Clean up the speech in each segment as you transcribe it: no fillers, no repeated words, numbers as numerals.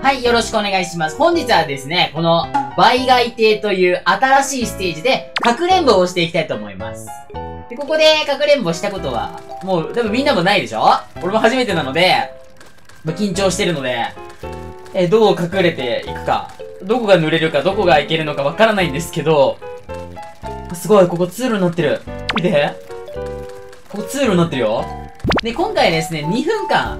はい、よろしくお願いします。本日はですね、この、倍外亭という新しいステージで、かくれんぼをしていきたいと思います。で、ここでかくれんぼしたことは、もう、多分みんなもないでしょ？俺も初めてなので、緊張してるので、どう隠れていくか、どこが濡れるか、どこがいけるのかわからないんですけど、すごい、ここ通路になってる。見て。ここ通路になってるよ。で、今回ですね、2分間、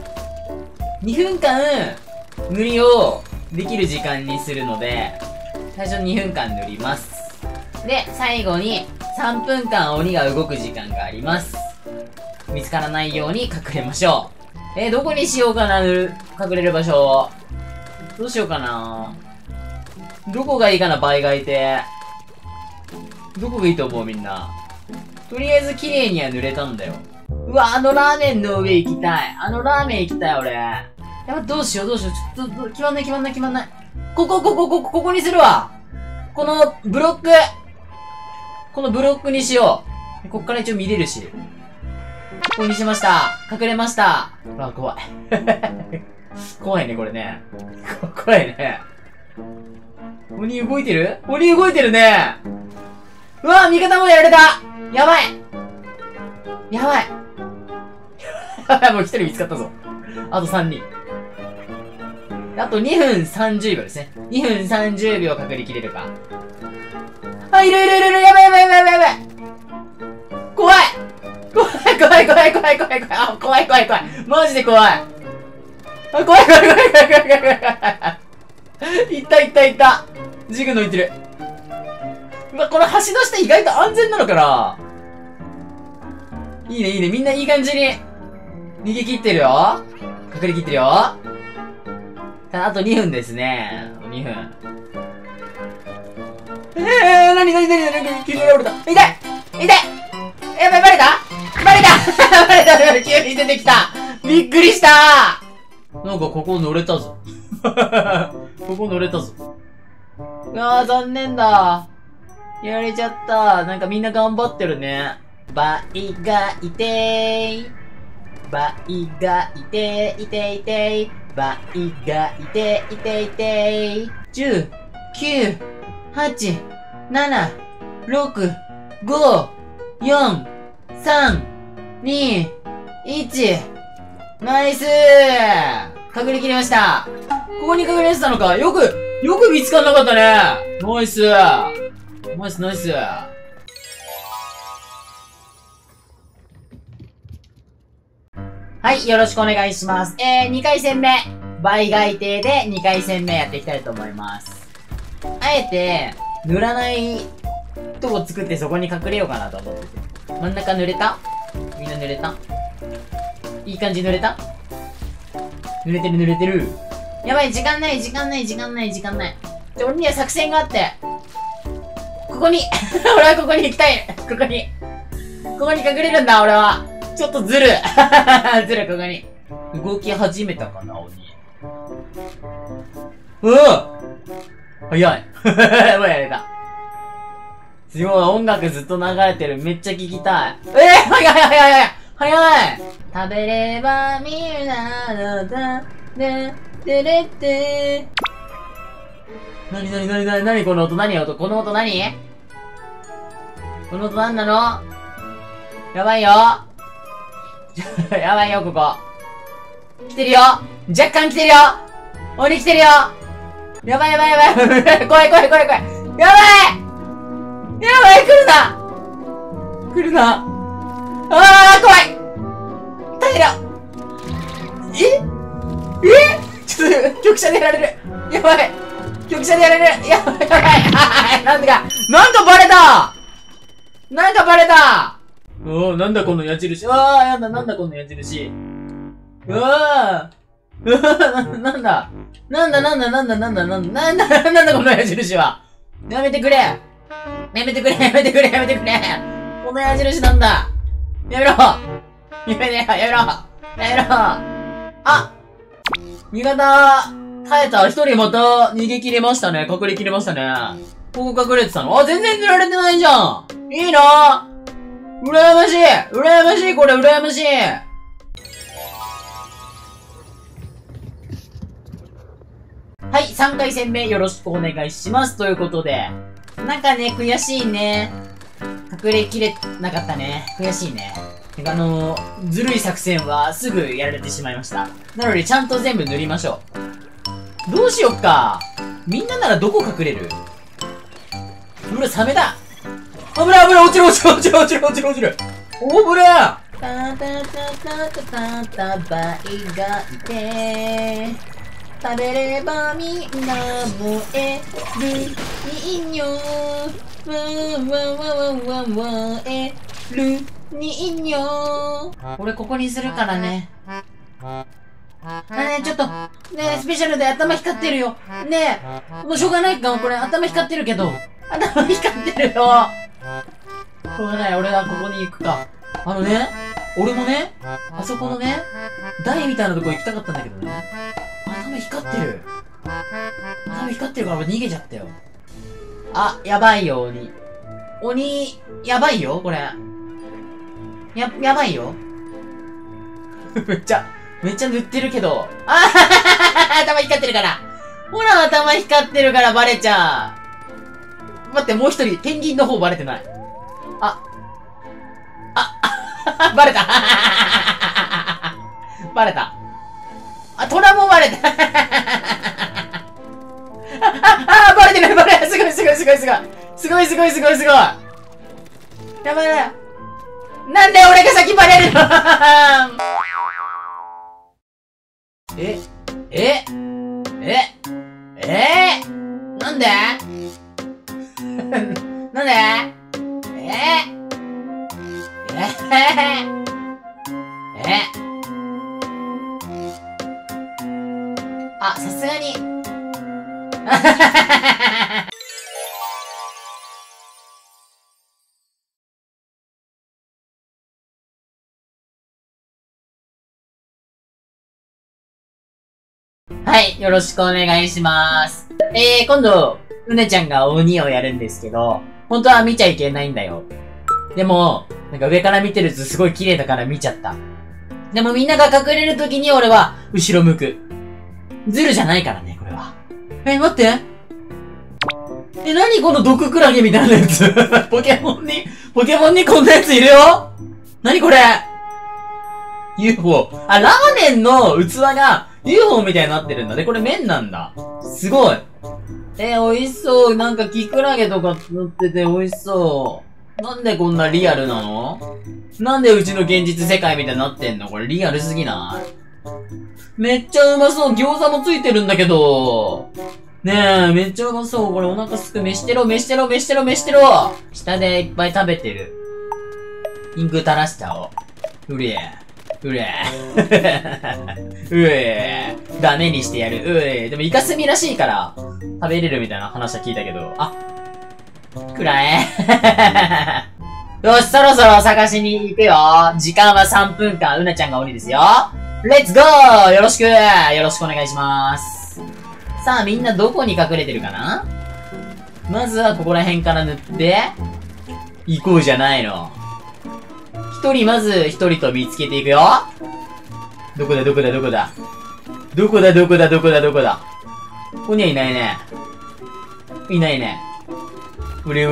塗りをできる時間にするので、最初2分間塗ります。で、最後に3分間鬼が動く時間があります。見つからないように隠れましょう。どこにしようかな、隠れる場所。どうしようかな。どこがいいかな、倍外亭。どこがいいと思うみんな。とりあえず綺麗には塗れたんだよ。うわ、あのラーメンの上行きたい。あのラーメン行きたい、俺。やば、どうしよう。ちょっと、決まんない。ここにするわ。このブロックにしよう。こっから一応見れるし。ここにしました。隠れました。あ、怖い。怖いね、これね。怖いね。鬼動いてるね。うわ、味方もやられた。やばい。もう一人見つかったぞ。あと3人。あと2分30秒ですね。2分30秒隠れきれるか。あ、いる。やばい。怖い。あ、怖い。マジで怖い。あ、怖い。いった。ジグのいってる。うわ、この橋の下意外と安全なのかな？いいね。みんないい感じに逃げ切ってるよ。隠れ切ってるよ。あと2分ですね。2分。急に折れた。痛い。やばい、バレた急に出てきた。びっくりした。なんかここ乗れたぞ。あー、残念だ。やられちゃった。なんかみんな頑張ってるね。倍がいてー。倍がいてー。10、9、8、7、6、5、4、3、2、1。ナイスー。隠れきりました。ここに隠れてたのか。よく見つかんなかったね。ナイス。はい、よろしくお願いします。2回戦目。倍外亭で2回戦目やっていきたいと思います。あえて、塗らないとこ作ってそこに隠れようかなと思ってて。真ん中塗れた？みんな塗れた？いい感じ塗れた？塗れてる。やばい、時間ない。俺には作戦があって。ここに俺はここに行きたい。ここに隠れるんだ、俺は。ちょっとずる。ここに。動き始めたかな、鬼。早い。もうやれた。すごい、音楽ずっと流れてる。めっちゃ聞きたい。早い。食べればみんなのだ、でれって。なにこの音、この音何なの？やばいよ、ここ。来てるよ。若干来てるよ。鬼来てるよ。やばい。怖い。やばい、来るな。あー、怖い。大変だ。ちょっと、局者でやられる。やばい。なんかバレた。おー、なんだこの矢印。なんだこの矢印。なんだこの矢印は。やめてくれ。この矢印なんだ。やめろ。あ、味方、耐えた。一人また逃げ切れましたね。隠れ切れましたね。ここ隠れてたの？あ、全然塗られてないじゃん。いいな。羨ましい、これ羨ましい。はい、 はい、3回戦目よろしくお願いします。ということで、なんかね、悔しいね。隠れきれなかったね。悔しいね。ずるい作戦はすぐやられてしまいました。なので、ちゃんと全部塗りましょう。どうしよっか。みんなならどこ隠れる？ほら、サメだ。危ない危ない、落ちる落ちる落ちる落ちる落ちる落ちる。おぶらタタタタタタタバイがいて食べればみんな燃える人形わんわんわんわんわんえる人形俺ここにするからね。ねえ、ちょっと、ねえ、スペシャルで頭光ってるよ。ねえ、もうしょうがないか、これ頭光ってるけど。頭光ってるよ。しょうがない、俺はここに行くか。俺もね、あそこのね、台みたいなとこ行きたかったんだけどね。頭光ってる。頭光ってるから俺逃げちゃったよ。あ、やばいよ、鬼。鬼、やばいよ、これ。やばいよ。めっちゃ塗ってるけど。頭光ってるから。ほら、頭光ってるからバレちゃう。待って、もう一人、ペンギンの方バレてない。バレたバレた。トラもバレたバレてないバレすごいすごいすごいすごいすごいすごいすごいすごいやばいやばい。なんで俺が先バレるのなんでなんでさすがに。はい、よろしくお願いします。今度、うねちゃんが鬼をやるんですけど、本当は見ちゃいけないんだよ。でも、なんか上から見てるとすごい綺麗だから見ちゃった。でもみんなが隠れるときに俺は後ろ向く。ズルじゃないからね、これは。待って。何この毒クラゲみたいなやつポケモンにこんなやついるよ。何これ ?UFO。ラーメンの器が UFO みたいになってるんだね。これ麺なんだ。すごい。美味しそう。なんかキクラゲとか乗ってて美味しそう。なんでこんなリアルなの？なんでうちの現実世界みたいになってんの？これリアルすぎない？めっちゃうまそう。餃子もついてるんだけど。ねえ、めっちゃうまそう。これお腹すく。飯テロ。下でいっぱい食べてる。インク垂らしちゃおう。うれ。ダメにしてやる。でもイカスミらしいから、食べれるみたいな話は聞いたけど。くらえ。よし、そろそろ探しに行くよ。時間は3分間。うなちゃんが鬼ですよ。レッツゴー！よろしくお願いします。さあ、みんなどこに隠れてるかな？まずはここら辺から塗って、行こうじゃないの。まず一人と見つけていくよ。どこだ。ここにはいないね。いないね。うれ。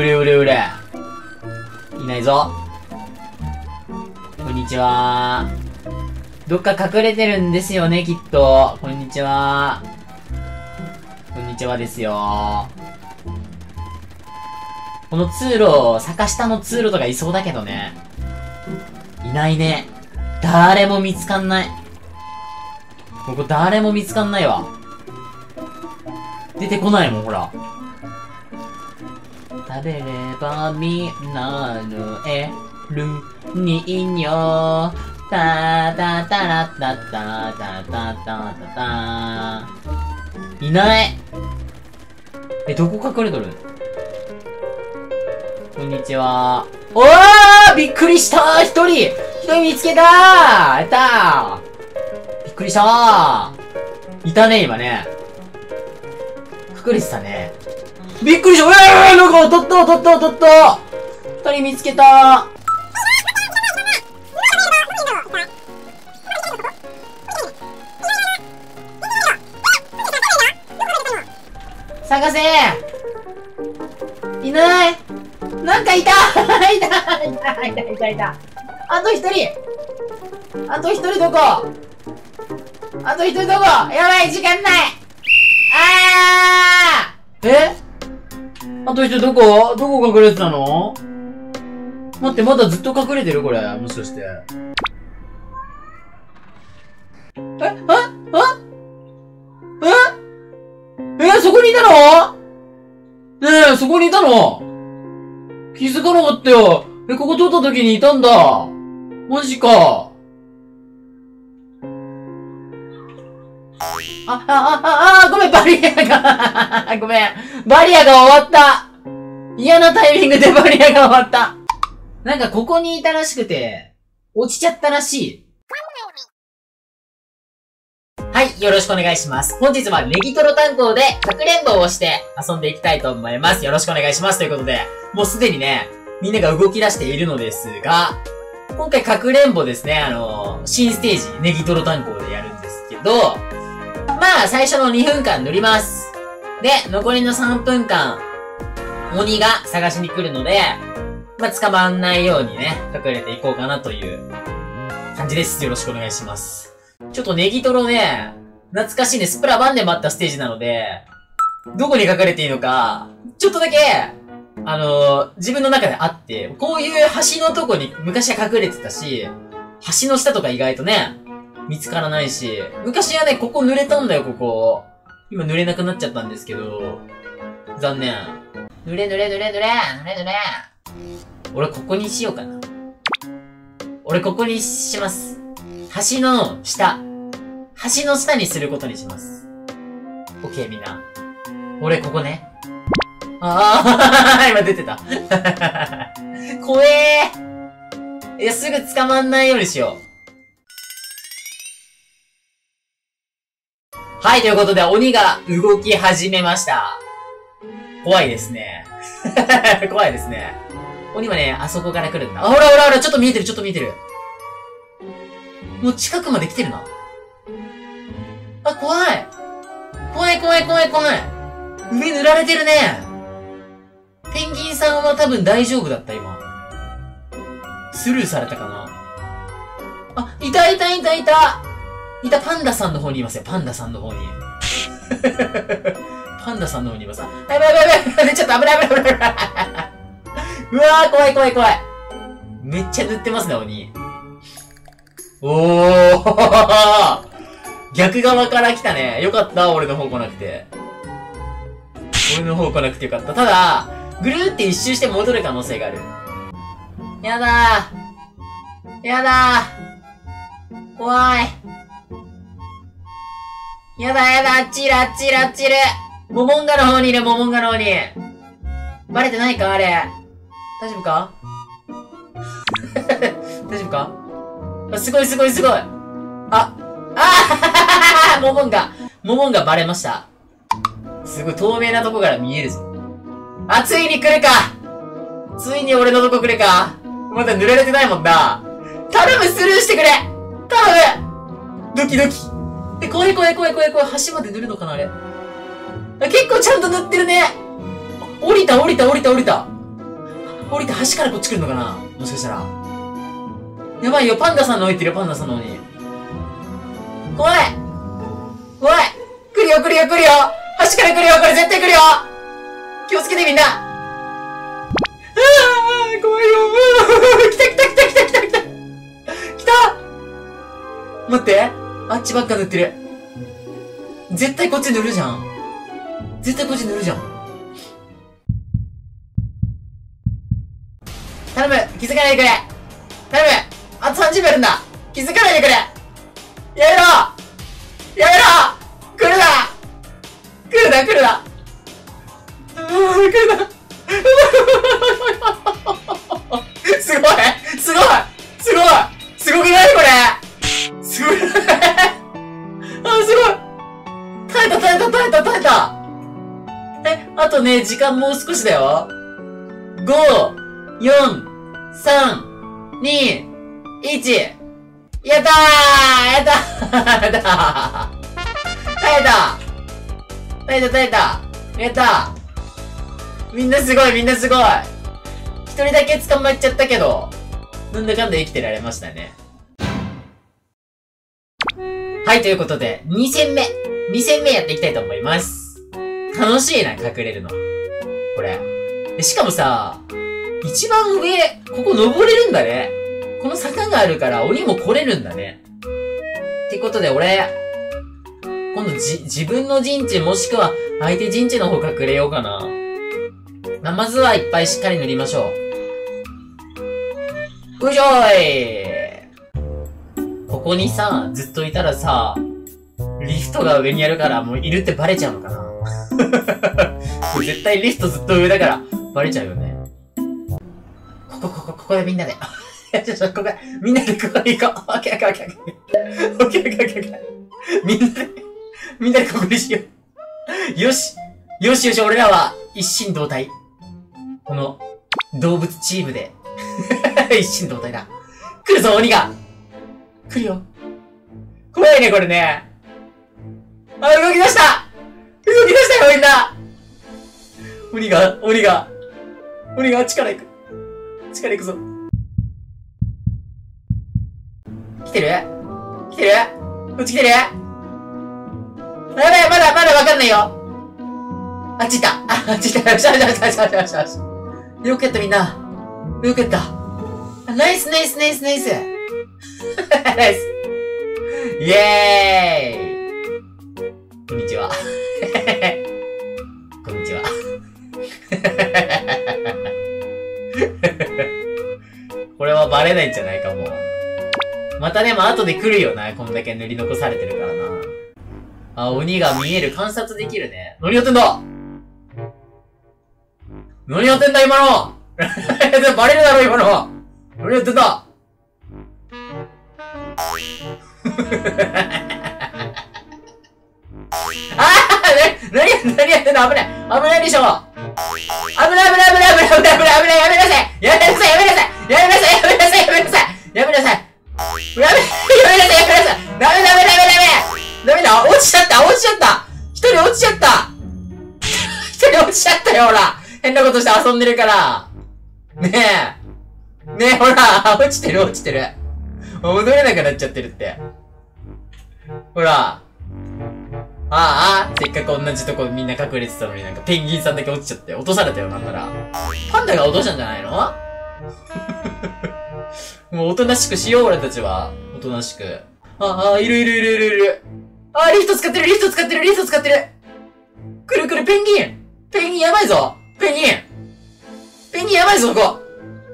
いないぞ。こんにちは。どっか隠れてるんですよね、きっと。こんにちは。ですよ。この通路、坂下の通路とかいそうだけどね。いないね。誰も見つかんない。ここ誰も見つかんないわ。出てこないもん、ほら。食べればみんなぬえる人形たたたらたたたたたたたいない。どこ隠れとる？こんにちは。おー！びっくりした！一人見つけたー！やったー！びっくりしたー！いたね、今ね。隠れてたね。びっくりした！なんか当たった二人見つけたー！ 探せ。いない。なんかいたいたあと一人どこやばい、時間ない。あと一人どこ隠れてたの？待って、まだずっと隠れてるこれ。もしかして。そこにいたの？ねえ、そこにいたの？気づかなかったよ。ここ通った時にいたんだ。マジか。ごめん、バリアがごめん。バリアが終わった。嫌なタイミングでバリアが終わった。なんかここにいたらしくて、落ちちゃったらしい。はい、よろしくお願いします。本日はネギトロ担当でかくれんぼをして遊んでいきたいと思います。よろしくお願いします。ということで、もうすでにね、みんなが動き出しているのですが、今回かくれんぼですね、新ステージ、ネギトロ担当でやるんですけど、まあ、最初の2分間塗ります。で、残りの3分間、鬼が探しに来るので、まあ、捕まんないようにね、隠れていこうかなという感じです。よろしくお願いします。ちょっとネギトロね、懐かしいね、スプラ1でもあったステージなので、どこに隠れていいのか、ちょっとだけ、自分の中であって、こういう橋のとこに昔は隠れてたし、橋の下とか意外とね、見つからないし、昔はね、ここ濡れたんだよ、ここ。今濡れなくなっちゃったんですけど、残念。濡れ。俺ここにしようかな。俺ここにします。橋の下にすることにします。オッケー、みんな。俺ここね。今出てた。怖えー。いや、すぐ捕まんないようにしよう。はい、ということで、鬼が動き始めました。怖いですね。怖いですね。鬼はね、あそこから来るんだ。ほら、ちょっと見えてる。もう近くまで来てるな。怖い。上塗られてるね。ペンギンさんは多分大丈夫だった、今。スルーされたかな。いた。パンダさんの方にいますよ、パンダさんの方に。います。やばい。ちょっと危ない。うわー、怖い。めっちゃ塗ってますね、鬼。逆側から来たね。よかった、俺の方来なくて。よかった。ただ、ぐるーって一周して戻る可能性がある。やだー。怖い。やだ、あっちいる。モモンガの方にいる、バレてないかあれ。大丈夫かすごい。モモンガバレました。すごい透明なとこから見えるぞ。ついに来るか。ついに俺のとこ来るか。まだ塗られてないもんな。頼む、スルーしてくれ。頼む。ドキ。怖い。橋まで塗るのかなあれ。結構ちゃんと塗ってるね。降りた。橋からこっち来るのかなもしかしたら。やばいよ、パンダさんの方行ってるよ、怖い。来るよ。橋から来るよ。これ絶対来るよ。気をつけてみんな。怖いよ。来た。待って。あっちばっか塗ってる。絶対こっち塗るじゃん。頼む、気づかないでくれ。あと30秒あるんだ。気づかないでくれ。やめろ。来るな。すごくないこれ。すごい。耐えた。あとね、時間もう少しだよ。5、4、3、2、1。やったー。耐えた。 やったー。みんなすごい、みんなすごい。一人だけ捕まっちゃったけど、なんだかんだ生きてられましたね。はい、ということで、2戦目やっていきたいと思います。楽しいな、隠れるの。これ。しかもさ、一番上、ここ登れるんだね。この坂があるから鬼も来れるんだね。ってことで俺、今度自分の陣地もしくは相手陣地の方隠れようかな。まずはいっぱいしっかり塗りましょう。うじょーい。ここにさ、ずっといたらさ、リフトが上にあるからもういるってバレちゃうのかな絶対リフトずっと上だからバレちゃうよね。ここでみんなで。ここで、みんなでここで行こう。オッケー。みんなでここにしよう。よし、俺らは一心同体。この、動物チームで。一心同体だ。来るぞ、鬼が。来るよ。怖いね、これね。あ、動き出したよ、みんな。鬼があっちから行くぞ。来てるこっち来てるやばい、まだわかんないよ。あっち行った。よくやった、みんな。よくやった。ナイス。ナイス。イェーイ。こんにちは。これはバレないんじゃないか、もう。またでも後で来るよな、こんだけ塗り残されてるからな。あ、鬼が見える、観察できるね。何やってんだ今のバレるだろ、今の何やってんだ何やってんの危ないでしょ危ないやめなさいダメだ落ちちゃった一人落ちちゃったよ、ほら変なことして遊んでるからねえ、ほら落ちてる戻れなくなっちゃってるってほらせっかく同じとこみんな隠れてたのになんかペンギンさんだけ落ちちゃって落とされたよ、なんなら。パンダが落としたんじゃないのもうおとなしくしよう、俺たちは。おとなしく。いる。リフト使ってる。来る、ペンギンやばいぞ。ペンギンやばいぞ、ここ。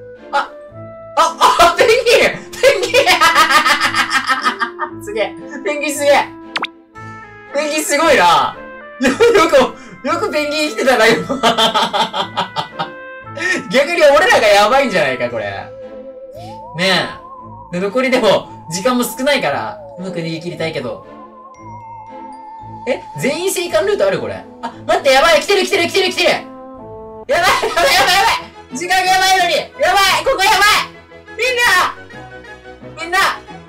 ペンギンすげえ。ペンギンすごいな。よくペンギン来てたな、今。逆に俺らがやばいんじゃないか、これ。ねえ。で、残りでも、時間も少ないから、うまく逃げ切りたいけど。全員生還ルートあるこれ。待って、やばい、来てる。やばい時間がやばいのにやばいここやばいみんな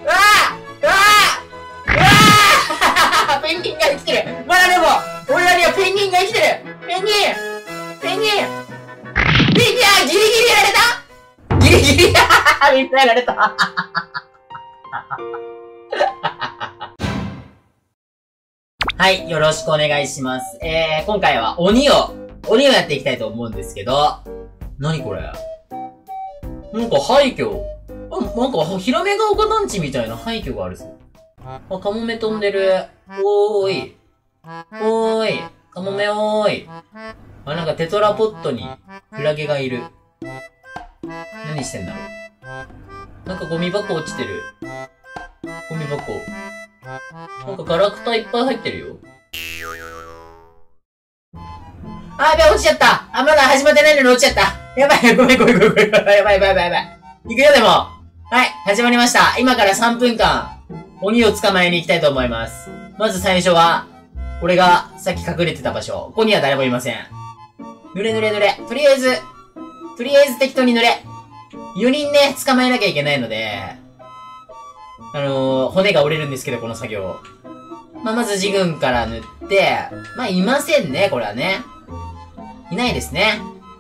ペンギンが生きてるまだでも俺らにはペンギンが生きてるペンギンギリギリやられたギリギリみんなやられたはい、よろしくお願いします。今回は鬼をやっていきたいと思うんですけど、何これなんか廃墟。なんか、ひらめが丘団地みたいな廃墟があるぞ。カモメ飛んでる。おーい。カモメおーい。なんかテトラポットにクラゲがいる。何してんだろう。なんかゴミ箱落ちてる。ゴミ箱。なんかガラクタいっぱい入ってるよ。やべえ、落ちちゃった。まだ始まってないのに落ちちゃった。やばい、ごめん。やばい。行くよ、でも。はい、始まりました。今から3分間、鬼を捕まえに行きたいと思います。まず最初は、俺がさっき隠れてた場所。ここには誰もいません。濡れ。とりあえず適当に濡れ。4人ね、捕まえなきゃいけないので、骨が折れるんですけど、この作業。まず自軍から塗って、いませんね、これはね。 いないですね。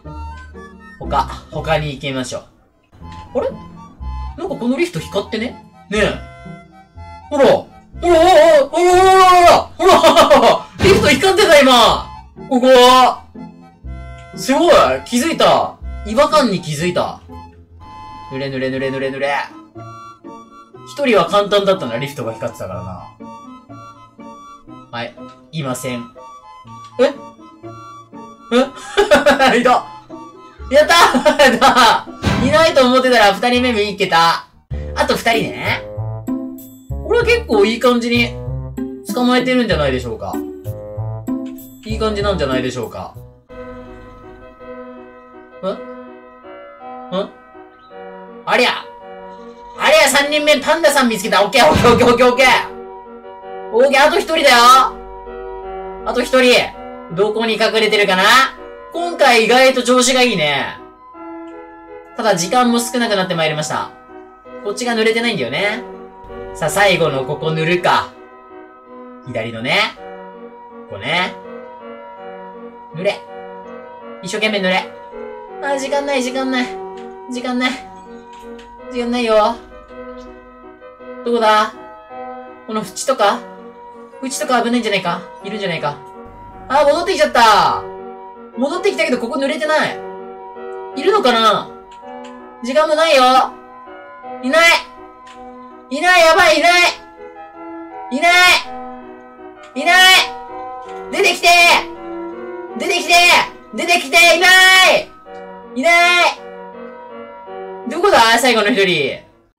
他に行きましょう。あれなんかこのリフト光ってねねえ。ほらほらリフト光ってた今ここすごい気づいた違和感に気づいた。ぬれ。一人は簡単だったな、リフトが光ってたからな。はい。いません。いたやったいないと思ってたら二人目見いけた。あと二人ね。これは結構いい感じに捕まえてるんじゃないでしょうか。いい感じなんじゃないでしょうか。ありゃ三人目パンダさん見つけた。オッケーあと一人だよあと一人どこに隠れてるかな。今回意外と調子がいいね。ただ時間も少なくなってまいりました。こっちが濡れてないんだよね。さあ最後のここ塗るか。左のね。ここね。塗れ。一生懸命塗れ。時間ないよ。どこだこの縁とか危ないんじゃないかいるんじゃないか。戻ってきちゃった。戻ってきたけどここ濡れてない。いるのかな。時間もないよ。いないやばいいない出てきていないどこだ最後の一人。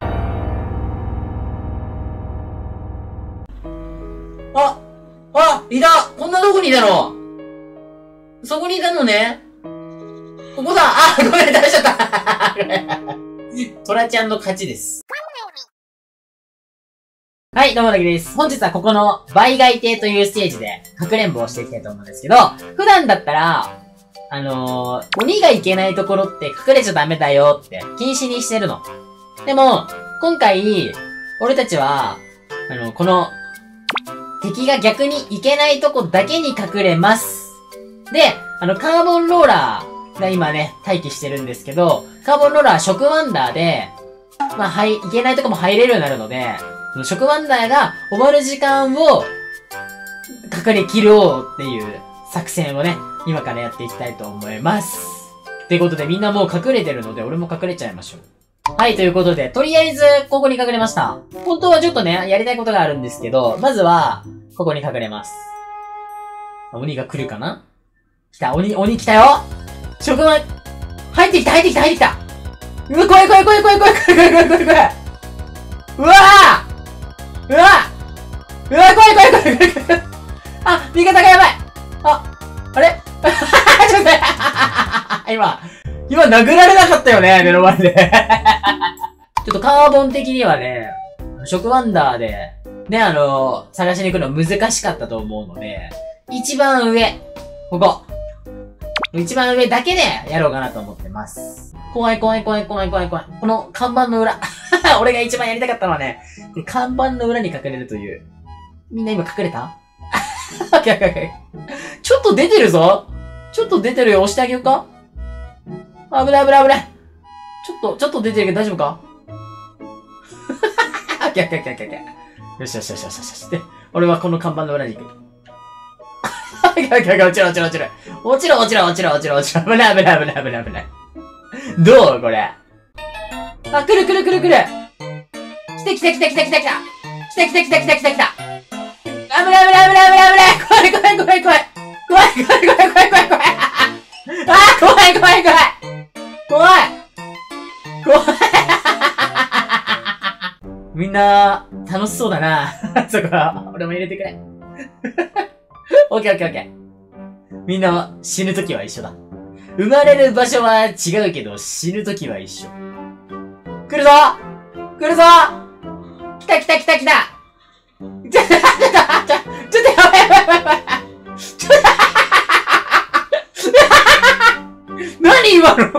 いたこんなとこにいたのそこにいたのねここだごめん、食べちゃったトラちゃんの勝ちです。はい、どうもだけです。本日はここの倍外亭というステージでかくれんぼをしていきたいと思うんですけど、普段だったら、鬼が行けないところって隠れちゃダメだよって禁止にしてるの。でも、今回、俺たちは、この、敵が逆に行けないとこだけに隠れます。で、カーボンローラーが今ね、待機してるんですけど、カーボンローラー食ワンダーで、行けないとこも入れるようになるので、食ワンダーが終わる時間を隠れ切ろうっていう作戦をね、今からやっていきたいと思います。ってことでみんなもう隠れてるので、俺も隠れちゃいましょう。はい、ということで、とりあえず、ここに隠れました。本当はちょっとね、やりたいことがあるんですけど、まずは、ここに隠れます。鬼が来るかな来た、鬼来たよ食ワン、入ってきたうわ、怖い怖い怖い味方がやばいあれちょっと今殴られなかったよね、目の前で。ちょっとカーボン的にはね、食ワンダーで、ね、探しに行くの難しかったと思うので、一番上、ここ。一番上だけでやろうかなと思ってます。怖い。この看板の裏。俺が一番やりたかったのはね、看板の裏に隠れるという。みんな今隠れたちょっと出てるぞちょっと出てるよ。押してあげようか危ない。ちょっと出てるけど大丈夫かよし。で、俺はこの看板の裏に行く。落ちろ。危ない。どうこれ。来る。来た。危ない。怖い。みんな、楽しそうだな。そこは、俺も入れてくれ。オッケー。みんな、死ぬときは一緒だ。生まれる場所は違うけど、死ぬときは一緒。来るぞ来たちょっとやばい何今の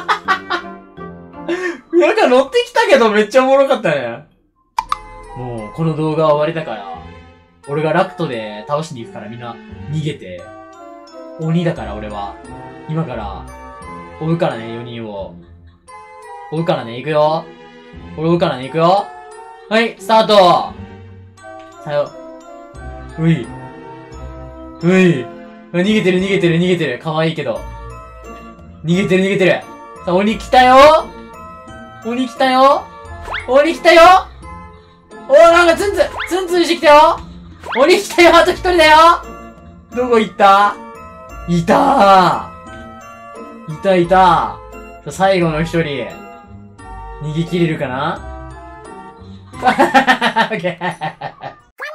なんか乗ってきたけどめっちゃおもろかったね。もう、この動画は終わりだから、俺がラクトで倒しに行くからみんな逃げて。鬼だから俺は。 今から、追うからね、4人を。追うからね、行くよ。俺追うからね、行くよ。はい、スタート。さよ。うい。うい。逃げてる、逃げてる、逃げてる。可愛いけど。逃げてる、逃げてる。さあ、鬼来たよ。鬼来たよ。鬼来たよ。おー、なんかツンツン、ツンツンしてきたよ。鬼来たよ、あと1人だよ。どこ行った？いたー。いたいた。さあ、最後の1人。逃げ切れるかな？オッケー。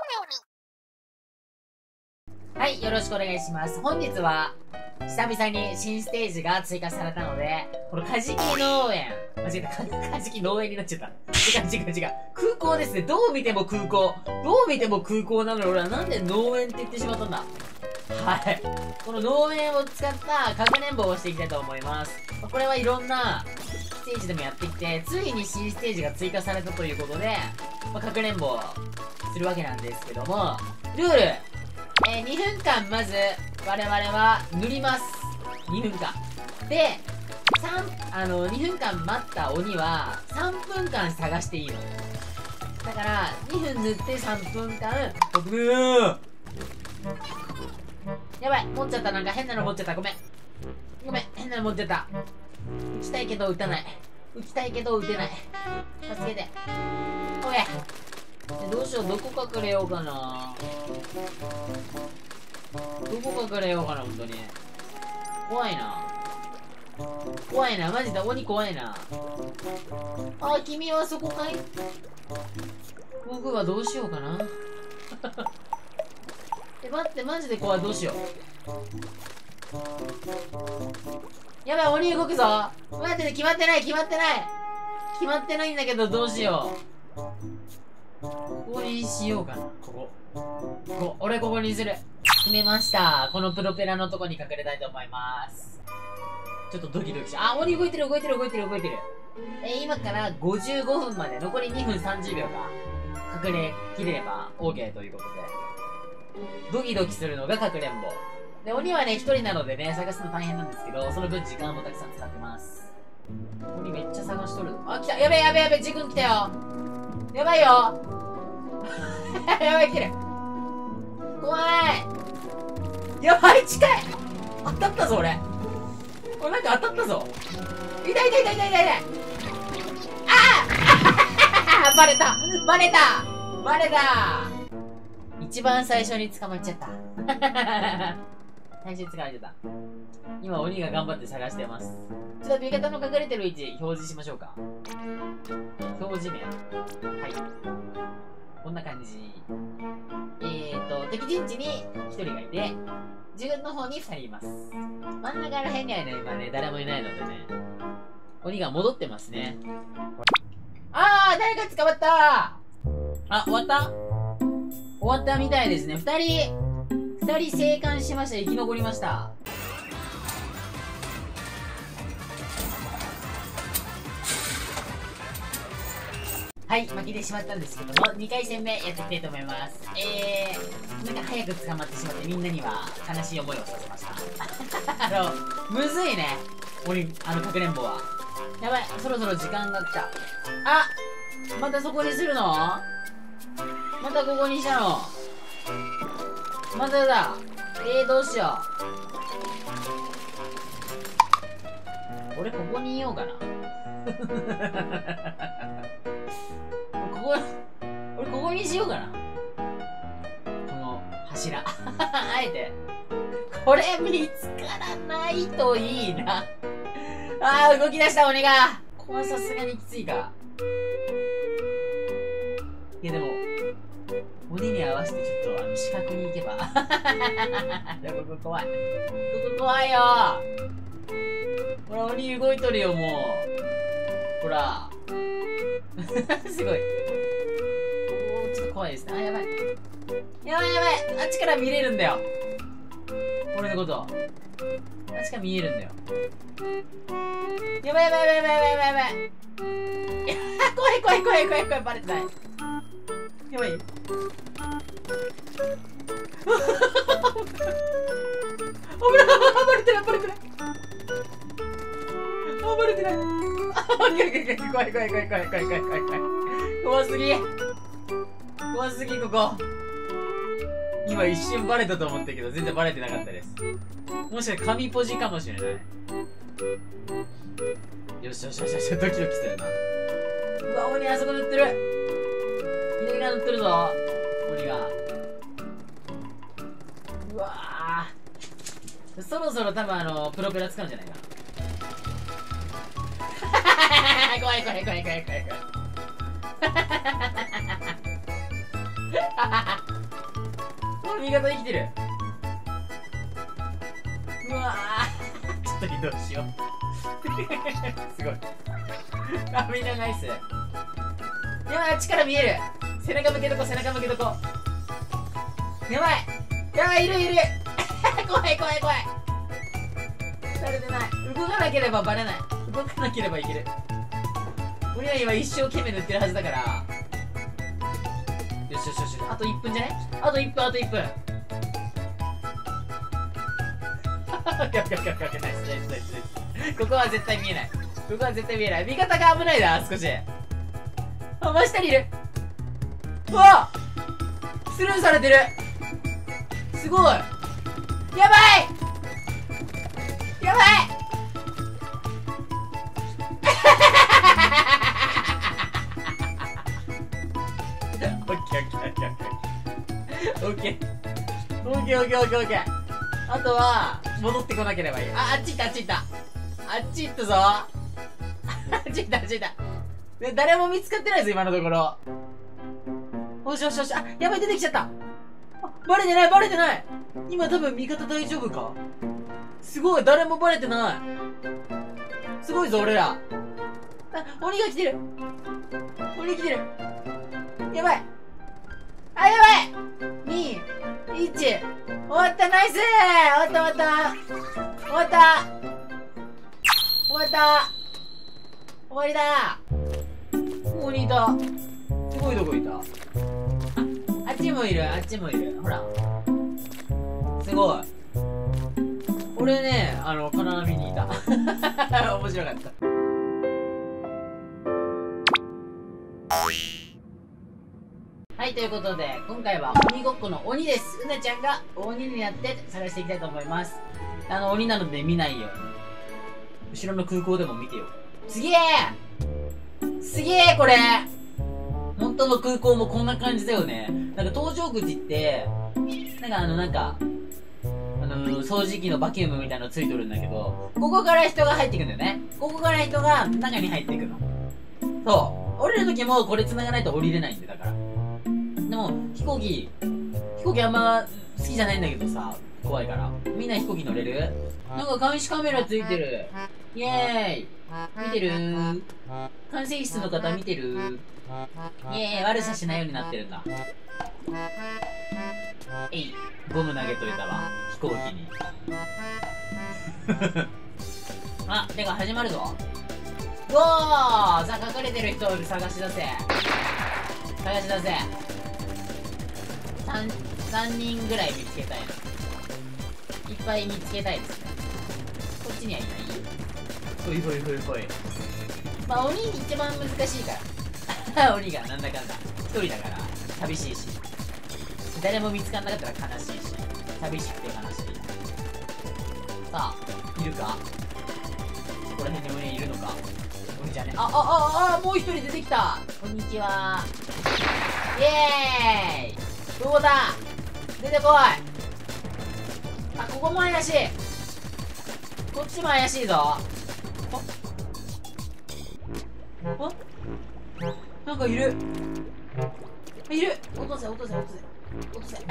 はい、よろしくお願いします。本日は、久々に新ステージが追加されたので、このカジキ農園。間違えた。カジキ農園になっちゃった。違う。空港ですね。どう見ても空港。どう見ても空港なのに俺はなんで農園って言ってしまったんだ。はい。この農園を使ったかくれんぼをしていきたいと思います。これはいろんなステージでもやってきて、ついに新ステージが追加されたということで、かくれんぼをするわけなんですけども、ルール。2分間まず我々は塗ります。2分間。で、2分間待った鬼は3分間探していいの。だから、2分塗って3分間、やばい、持っちゃった。なんか変なの持っちゃった。ごめん、変なの持っちゃった。撃ちたいけど撃たない。撃ちたいけど撃てない。助けて。おい。どうしよう、どこ隠れようかな。どこ隠れようかな、ほんとに。怖いな。怖いな、マジで鬼怖いな。あ、君はそこかい？僕はどうしようかな。待って、マジで怖い、どうしよう。やばい、鬼動くぞ。待って、決まってない決まってないんだけど、どうしよう。ここにしようかな。俺ここにする。決めました。このプロペラのとこに隠れたいと思います。ちょっとドキドキしあ、鬼動いてる。今から55分まで、残り2分30秒が隠れきれれば OK ということで。ドキドキするのがかくれんぼ。で、鬼はね、1人なのでね、探すの大変なんですけど、その分時間もたくさん使ってます。鬼めっちゃ探しとる。あ、来た。やべえ、ジ君来たよ。やばいよ。やばい、来てる。怖い。やばい、近い。当たったぞ、俺。なんか当たったぞ。痛い。ああバレた。一番最初に捕まっちゃった。最初に捕まっちゃった。今、鬼が頑張って探してます。ちょっと味方の隠れてる位置、表示しましょうか。表示名。はい。こんな感じ。敵陣地に1人がいて、自分の方に2人います。真ん中ら辺にはね、今ね、誰もいないのでね、鬼が戻ってますね。あー、誰か捕まった。あ、終わったみたいですね。2人生還しました。生き残りました。はい、負けてしまったんですけども、2回戦目やっていきたいと思います。なんか早く捕まってしまってみんなには悲しい思いをさせました。むずいね。かくれんぼは。やばい、そろそろ時間が来た。あ、またそこにするの？またここにしたの？まただ。どうしよう。俺ここにいようかな。俺ここにしようかな。この柱。あえて。これ見つからないといいな。あー、動き出した鬼が。これはさすがにきついか。いやでも、鬼に合わせてちょっと四角に行けば。ここ怖い。ここ怖いよ。ほら、鬼動いとるよ、もう。ほら。すごい。ちょっと怖いですね。あ、やばい。あっちから見れるんだよ。俺のこと。あっちから見えるんだよ。やばい。怖い。バレてない。やばい。バレてない。 あ、バレてない。あ、怖い怖い怖い怖い怖い怖い怖い怖い怖い怖い怖い。怖すぎ。怖すぎ、ここ。今一瞬バレたと思ったけど、全然バレてなかったです。もしかして神ポジかもしれない。よしよしよしよし、ドキドキするな。うわ、鬼あそこ塗ってる。左側塗ってるぞ、鬼が。うわー、そろそろ多分プロペラ使うんじゃないかな。怖い怖い怖い怖い怖い怖い。見事生きてる。うわー、ちょっと移動しよう。すごい。あ、みんなナイス。やばい、あっちから見える。背中向けとこ、背中向けとこ。やばい、やばい、いるいる。怖い怖い怖い。されてない。動かなければバレない。動かなければいける。俺は今一生懸命塗ってるはずだから。よしよしよし、あと1分じゃね？あと1分、あと1分。オッケーオッケーオッケーオッケー、ナイスナイスナイスナイス。ここは絶対見えない。ここは絶対見えない。味方が危ないな、少し。あ、真下にいる。うわ！スルーされてる。すごい。やばいやばい。オッケーオッケーオッケーオッケーオッケーオッケーオッケーオッケーオッケー。あとは戻ってこなければいい。あ、あっち行ったあっち行った。あっち行ったぞ。あっち行ったあっち行った。で、誰も見つかってないぞ今のところ。よしよしよし。あ、やばい、出てきちゃった。あ、バレてないバレてない。今多分味方大丈夫か。すごい、誰もバレてない。すごいぞ俺ら。あ、鬼が来てる。鬼来てる。やばい。あ、やばい。2、1、終わった、ナイスー。終わった終わった終わった終わった終わりだ。ここにいた。すごいとこいた。あっちもいる、あっちもいる。ほら。すごい。俺ね、金網にいた。面白かった。はい、ということで、今回は鬼ごっこの鬼です。うなちゃんが鬼になって探していきたいと思います。鬼なので見ないように。後ろの空港でも見てよ。すげえすげえこれ本当の空港もこんな感じだよね。なんか搭乗口って、掃除機のバキュームみたいなのついとるんだけど、ここから人が入ってくんだよね。ここから人が中に入っていくの。そう。降りるときもこれ繋がないと降りれないんで、だから。でも、飛行機あんま好きじゃないんだけどさ、怖いから。みんな飛行機乗れる？なんか監視カメラついてる。イェーイ。見てるー。管制室の方見てるー。イェーイ。悪さしないようになってるんだ。えい。ゴム投げといたわ。飛行機に。あ、てか始まるぞ。うおー！さあ、隠れてる人を探し出せ。探し出せ。3人ぐらい見つけたいな。いっぱい見つけたいですね。こっちにはいない？ほいほいほいほい。まあ、鬼一番難しいから。鬼がなんだかんだ。一人だから、寂しいし。誰も見つかんなかったら悲しいし。寂しくて悲しい。さあ、いるか？ここら辺に鬼いるのか？鬼じゃね。もう一人出てきた。こんにちは。イエーイ。どこだ？出てこい。あ、ここも怪しい。こっちも怪しいぞ。なんかいる。いる。落とせ落とせ落とせ落とせ。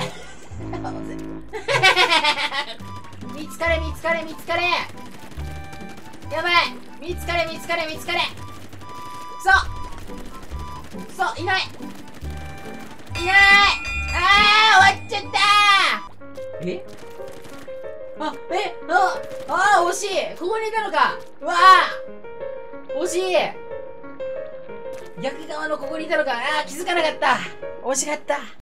見つかれ見つかれ見つかれ。やばい。見つかれ見つかれ見つかれ。そういない。いない。終わっちゃったー。惜しい。ここにいたのか。うわー、惜しい。逆側のここにいたのか。気づかなかった。惜しかった。